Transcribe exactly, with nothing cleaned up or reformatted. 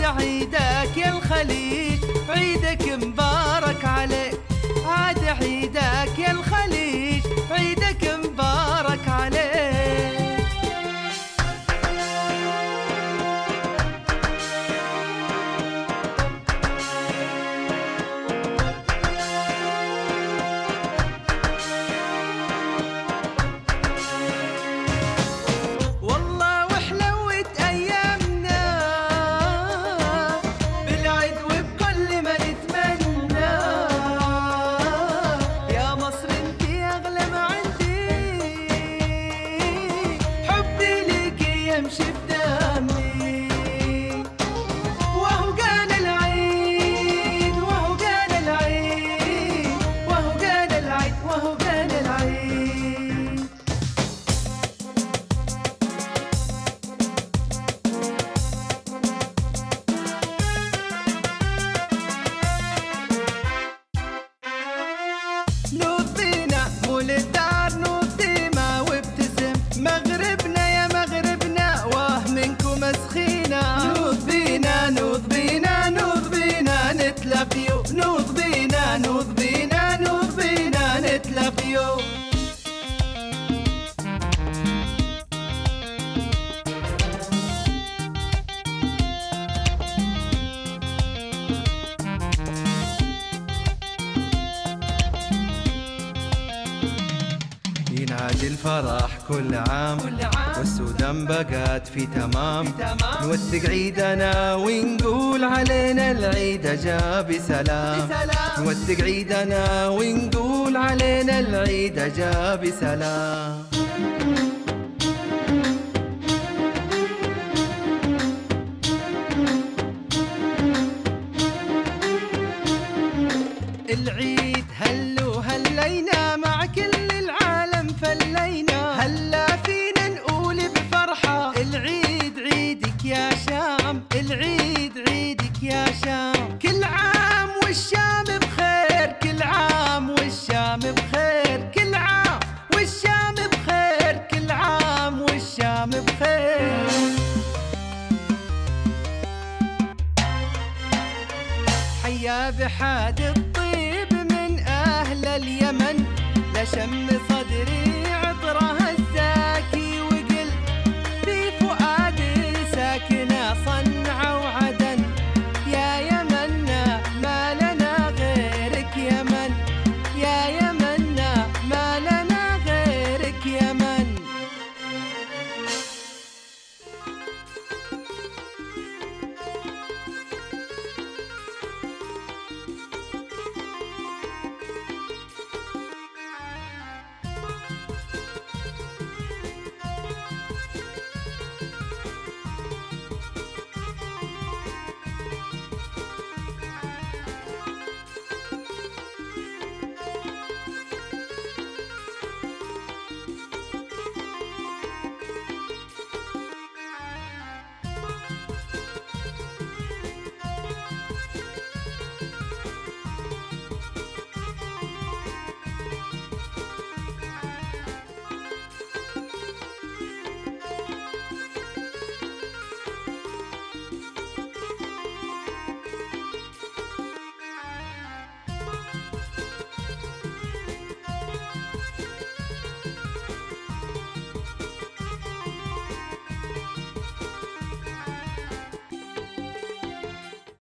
عيدك يا الخليج، عيدك مبارك عليك. عاد عيدك يا الخليج، عيدك مبارك عليك. يمشي بدمي وهو قال العيد، وهو قال العيد، وهو قال العيد، وهو قال العيد. نوض بينا مول الدار، نوض ديما وابتسم، مغربنا يا مغربنا واه منكم مسخينا. نوض بينا نوض بينا نوض بينا نتلاقيو، نوض بينا نوض بينا نوض بينا نتلاقيو. ينادي الفرح كل عام, كل عام والسودان بقات في تمام, تمام نوثق عيدنا ونقول علينا العيد جا بسلام, نوثق عيدنا ونقول علينا العيد جا بسلام. العيد هلو هلينا مع كل العالم فلينا, هلا فينا نقول بفرحة العيد عيدك يا شام, العيد عيدك يا شام. كل عام والشام بخير, كل عام والشام بخير, كل عام والشام بخير, كل عام والشام بخير. حيا بحاد الطيب من أهل اليمن, لشم